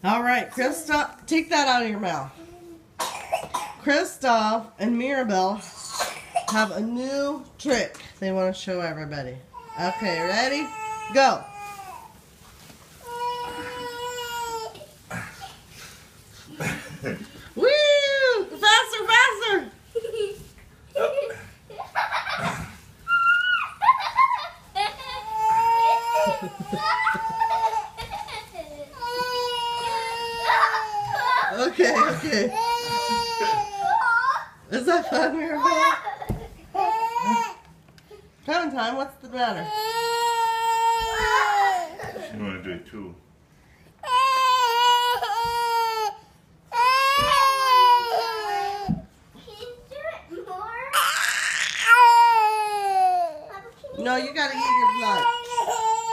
All right, Kristoff, take that out of your mouth. Kristoff and Mirabel have a new trick they want to show everybody. Okay, ready? Go. Woo! Faster, faster! Okay, okay. Is that fun, Mirabel? Clementine, what's the matter? You want to do it too.